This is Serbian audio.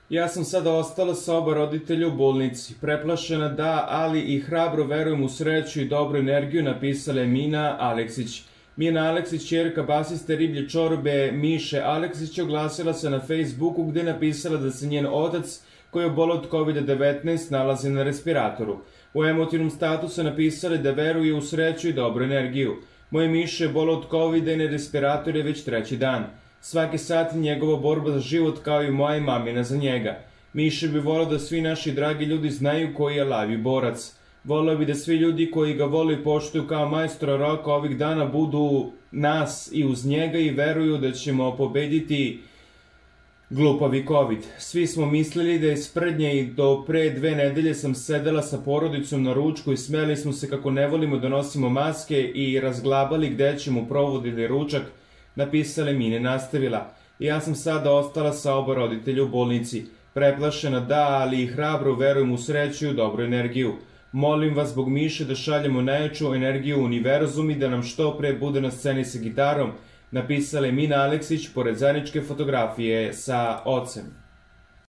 Ja sam sada ostala sa oba roditelja u bolnici. Preplašena da, ali i hrabro verujem u sreću i dobru energiju, napisala je Mina Aleksić. Mina Aleksić, ćerka basiste Riblje čorbe Miše Aleksić, oglasila se na Facebooku gde je napisala da se njen otac, koji je oboleo od COVID-19, nalazi na respiratoru. U emotivnom statusu napisali da veruje u sreću i dobru energiju. Moje Miše je oboleo od COVID-a i na respiratoru je već 3. dan. Svaki sat njegova borba za život kao i moja i mamina za njega. Miše bi voleo da svi naši dragi ljudi znaju koji je lavi borac. Voleo bi da svi ljudi koji ga vole i poštuju kao majstora roka ovih dana budu nas i uz njega i veruju da ćemo pobediti glupavi COVID. Svi smo mislili da je sprednje i do pre 2 nedelje sam sedela sa porodicom na ručku i smeli smo se kako ne volimo da nosimo maske i razglabali gde ćemo provoditi ručak, napisala Mine nastavila. Ja sam sada ostala sa oba roditelja u bolnici. Preplašena da, ali i hrabro verujem u sreću i u dobru energiju. Molim vas zbog Miše da šaljemo najjaču energiju u univerzum i da nam što pre bude na sceni sa gitarom, napisala je Mina Aleksić pored zajedničke fotografije sa ocem.